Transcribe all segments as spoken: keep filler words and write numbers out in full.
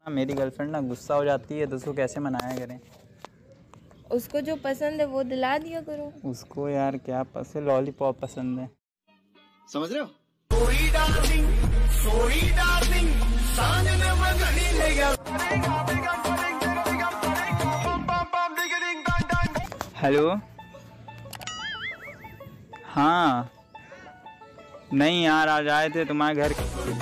मेरी गर्लफ्रेंड ना गुस्सा हो जाती है तो उसको कैसे मनाया करें? उसको जो पसंद है वो दिला दिया करो। उसको यार क्या पसंद, लॉलीपॉप पसंद है, समझ रहे हो? हेलो, हाँ नहीं यार आज आए थे तुम्हारे घर।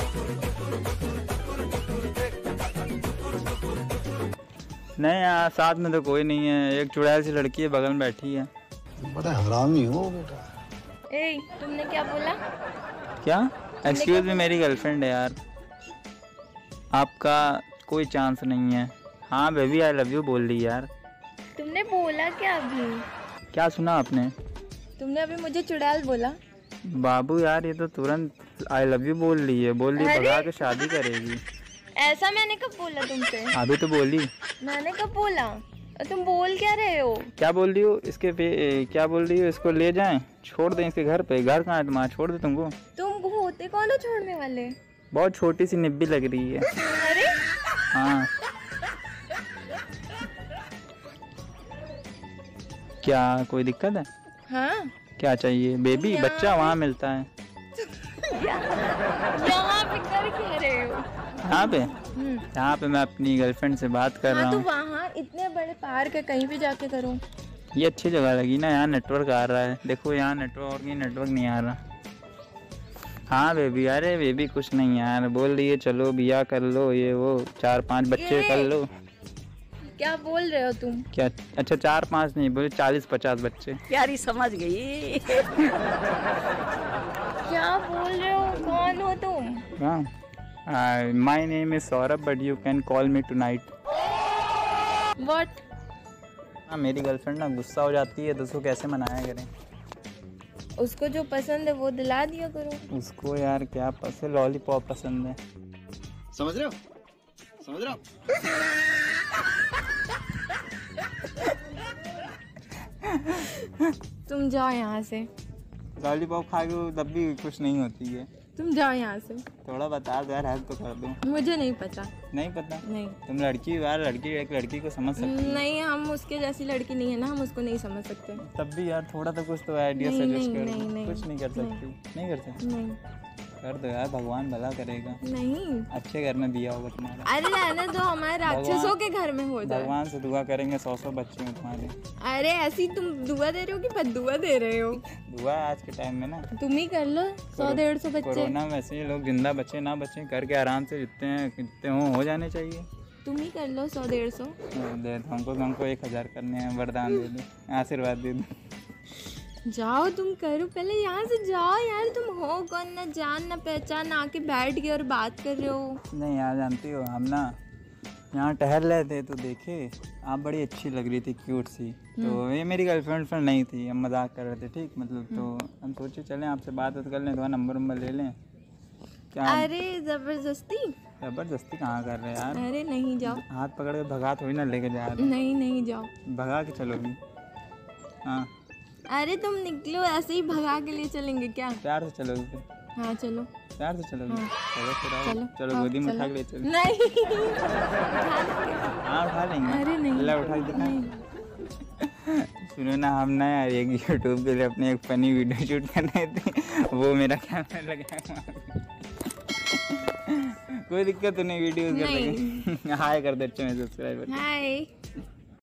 नहीं यार साथ में तो कोई नहीं है, एक चुड़ैल सी लड़की है बगल में बैठी है। बड़ा हरामी हो बेटा। ए, तुमने क्या बोला? क्या? एक्सक्यूज मी, मेरी गर्लफ्रेंड है यार, आपका कोई चांस नहीं है। हाँ बेबी आई लव यू बोल रही यार। तुमने बोला क्या अभी? क्या सुना आपने? तुमने अभी मुझे चुड़ैल बोला। बाबू यार ये तो तुरंत आई लव यू बोल रही है, बोल रही भगा के शादी करेगी। ऐसा मैंने कब बोला तुमसे? अभी तो बोली। मैंने कब बोला? तुम बोल क्या रहे हो? क्या बोल रही हो? इसके पे क्या बोल रही हो? इसको ले जाएं, छोड़ दें इसके घर पे? घर कहाँ है तुम्हारा? छोड़ दे तुमको। तुम होते कौन हो छोड़ने वाले? बहुत छोटी सी निब्बी लग रही है। अरे हाँ क्या कोई दिक्कत है? हाँ क्या चाहिए बेबी? बच्चा वहाँ मिलता है। यहाँ पे कर क्या रहे हो? यहाँ पे यहाँ पे मैं अपनी गर्लफ्रेंड से बात कर हाँ, रहा तो हूँ। वहाँ इतने बड़े पार्क है, कहीं भी जाके करो। ये अच्छी जगह लगी ना, यहाँ नेटवर्क आ रहा है। देखो यहाँ नेटवर्क नहीं नेटवर्क नहीं आ रहा। हाँ बेबी, अरे बेबी कुछ नहीं यार, बोल रही है चलो बिया कर लो, ये वो चार पांच बच्चे कर लो। क्या बोल रहे हो तुम? क्या? अच्छा चार पांच नहीं बोले, चालीस पचास बच्चे। यारी समझ गई। क्या बोल रहे हो? कौन हो तुम? हाँ my name is Saurabh but you can call me tonight. What? हाँ मेरी गर्लफ्रेंड ना गुस्सा हो जाती है तो उसको कैसे मनाया करें? उसको जो पसंद है वो दिला दिया करो। उसको यार क्या पसंद, लॉलीपॉप पसंद है, समझ रहे हो? समझ रहे हो? तुम जाओ यहाँ से। लॉलीपॉप खा के तब भी कुछ नहीं होती है। तुम जाओ यहाँ से। थोड़ा बता दो यार, हेल्प तो कर दो। मुझे नहीं पता। नहीं पता? नहीं। तुम लड़की यार, लड़की एक लड़की को समझ सकती हो। नहीं, हम उसके जैसी लड़की नहीं है ना, हम उसको नहीं समझ सकते। तब भी यार थोड़ा तो कुछ तो आइडिया नहीं, सजेस्ट नहीं, कर दो। नहीं, नहीं, कुछ नहीं कर सकती? नहीं, नहीं कर सकती? नहीं कर दो यार, भगवान भला करेगा। नहीं। अच्छे घर में दिया होगा तुम्हारा। अरे रहने दो, हमारे राक्षसों के घर में हो जाए। भगवान से दुआ करेंगे सौ सौ बच्चे हैं तुम्हारे। अरे ऐसी तुम दुआ दे रहे हो कि बददुआ दे रहे हो? दुआ है आज के टाइम में ना। तुम ही कर लो सौ डेढ़ सौ बच्चे। कोरोना में वैसे ही लोग जिंदा बचे ना बचे करके आराम से जितने हैं कितने हो हो जाने चाहिए। तुम ही कर लो सौ डेढ़ सौ। दे दो हमको, हमको एक हजार करने हैं, वरदान दे दो, आशीर्वाद दे दो। जाओ तुम करो, पहले यहाँ से जाओ यार। तुम हो कौन? ना जान ना पहचान, आके बैठ गए और बात कर रहे हो। नहीं यार जानती हो, हम ना यहाँ टहल रहे थे तो देखे आप बड़ी अच्छी लग रही थी, क्यूट सी। तो ये मेरी गर्लफ्रेंड फ्रेंड नहीं थी, हम मजाक कर रहे थे ठीक मतलब। तो हम सोचे चलें आपसे बात कर लें, थोड़ा नंबर वंबर ले लें। क्या? अरे जबरदस्ती? जबरदस्ती कहाँ कर रहे हैं यार? अरे नहीं, जाओ। हाथ पकड़ के भगा थोड़ी ना लेके जा रहे। नहीं नहीं, जाओ। भगा के चलोगी? हाँ। अरे तुम निकलो, ऐसे ही भगा के लिए चलेंगे क्या? प्यार से चलोगी फिर? हाँ चलो। प्यार से चलोगी? हाँ। चलो फिर आओ। चलो चलो हाँ, गोदी में चलो। उठा के ले चलो। नहीं। हाँ उठा लेंगे। अरे नहीं। ला उठा के दिखा। सुनो ना, हम ना यार एक यूट्यूब के लिए अपने एक फनी वीडियो शूट करने थे, वो मेरा कैमरा लगा है। कोई दिक्कत तो नहीं, वीडियो कर लेंगे। हाय कर दे अच्छे में सब्सक्राइबर। हाय।